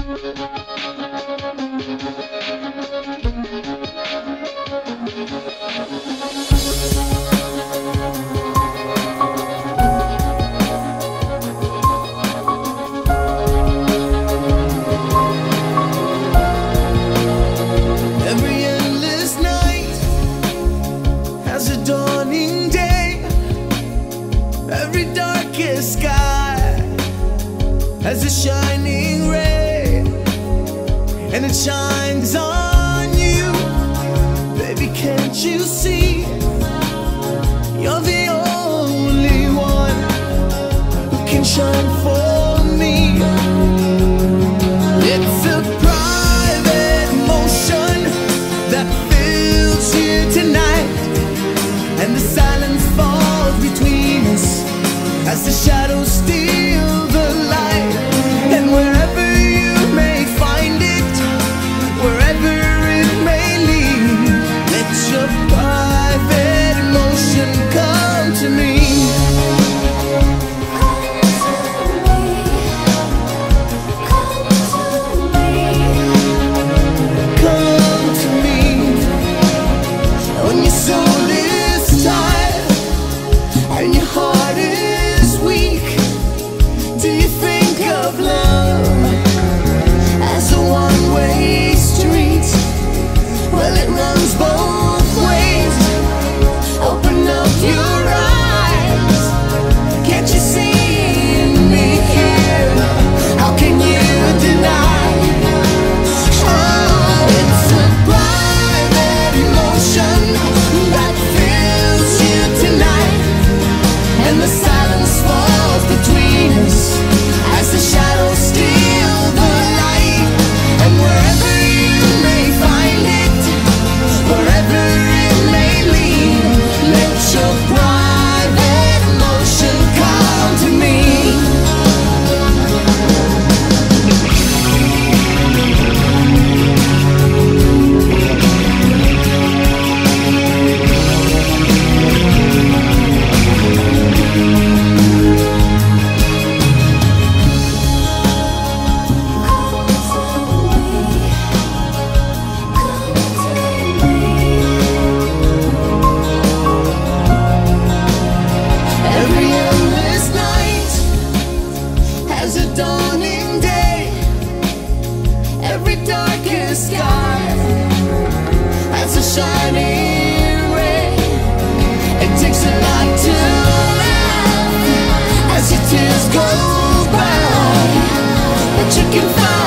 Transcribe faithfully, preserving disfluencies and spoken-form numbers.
As a shining ray, and it shines on you. Baby, can't you see? You're the only one who can shine for me. It's a private emotion that fills you tonight, and the silence falls between us as the shadows steal the light. And wherever you may find it, wherever it may lead, let your private emotion come to me. Come to me. When your soul is tired and your heart is weak, do you think of love as a one-way street? Well, it runs both ways. Open up your eyes. Can't you see me here? How can you deny? Oh, it's a private emotion that fills you tonight, and the silence falls between us as the shadows steal the light. And wherever you may find it, wherever it may lead, let your private emotion come to me. Every endless night has a dawning day. Every darkest sky has a shining ray. It takes a lot to laugh as your tears go by, but you can find